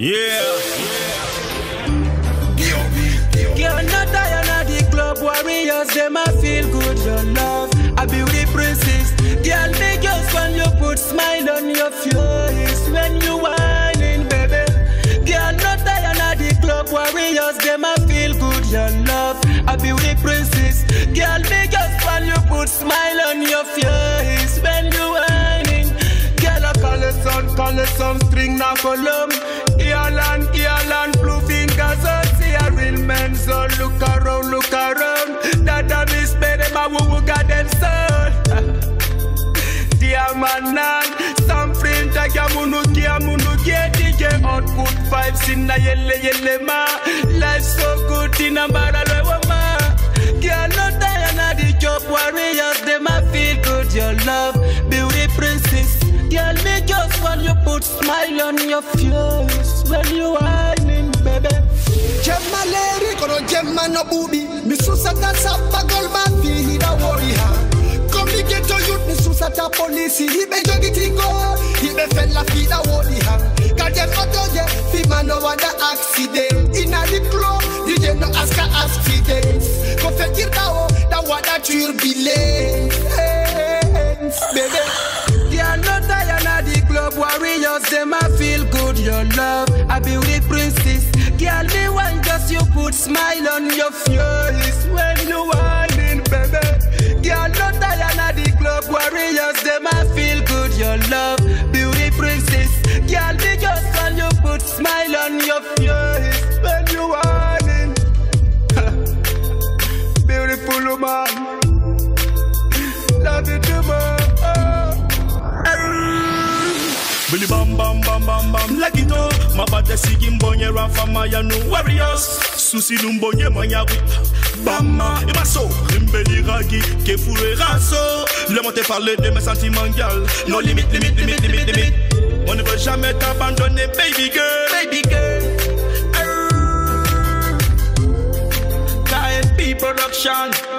Girl, not tired of the club warriors, them I feel good, your love. I be with the princess. Girl, make us when you put smile on your face when you whining, baby. Girl, not tired of the club warriors, them I feel good, your love. I be with the princess. Girl, make us when you put smile on your face when you whining. Girl, I call it some string now column. Earland, blue fingers, so see a real man, so look around. That a miss better, my woo got them soul. Dear man, some friends like a munu get DJ output vibes in a yelle ma. Life so good in a barrel ma. Girl, no tired of the job warriors, them I feel good, your love, beauty princess. Girl, make us when you put smile on your face when you whining, baby. Gemma lady, kono gemma no booby. Mi susata sapa girl man fi da warrior. Come me get to youth, mi susata police. He be jogi tingo, he be fella fi da warrior. Cause them auto je, fi man no wada accident. Inna the club, DJ no ask accidents. Go fe tirao, da wada turbulence, baby. Girl, no tired of the club warriors, them I feel good, your love. I be with the princess. Girl, me want just you put smile on your face when you whining, baby. Girl, no tired of the club warriors, them I feel good, your love. Be with the princess. Girl, me just want you put smile on your face when you whining. Beautiful woman, love you too much. Billy bam bam bam bam bam like it all. My body singing bonye rafa maya no warriors. Susi lumbonye manya bama et ma so. Imbeli ragi ke fure raso. Le monte parler de mes sentiments gal. No limite. On ne veut jamais t'abandonner, baby girl. KNP Production.